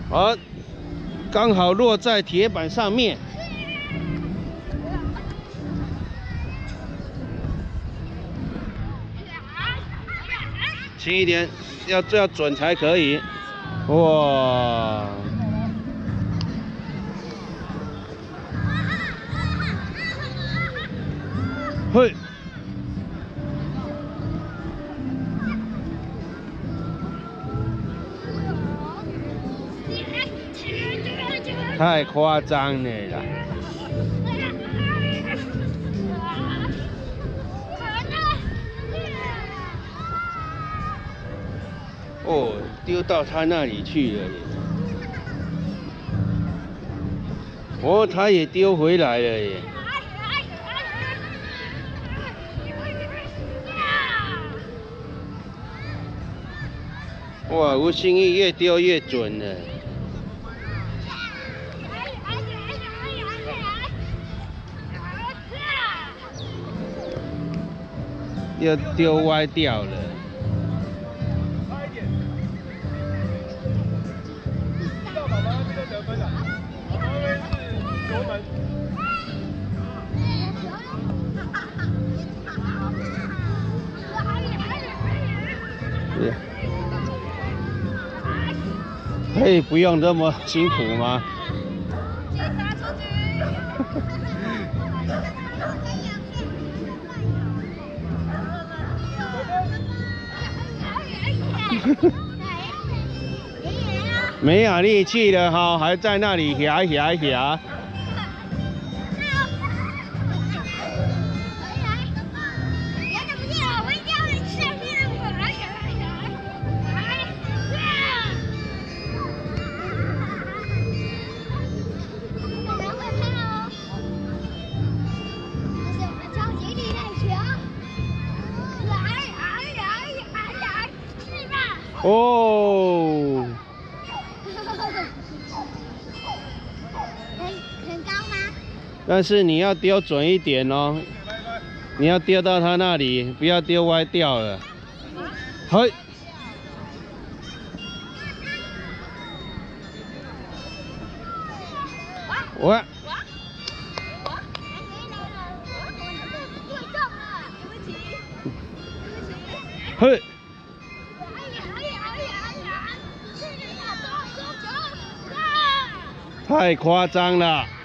好，刚好落在铁板上面。轻一点，要准才可以。哇！嘿！太夸张了啦！哦，丢到他那里去了耶！哦，他也丢回来了耶！哇，吴兴义越丢越准了。又丢歪掉了。可以不用这么辛苦吗？没有力气了哈，还在那里滑。哦。很高吗？但是你要丢准一点哦，你要丢到他那里，不要丢歪掉了。嘿。我。嘿。太夸张了。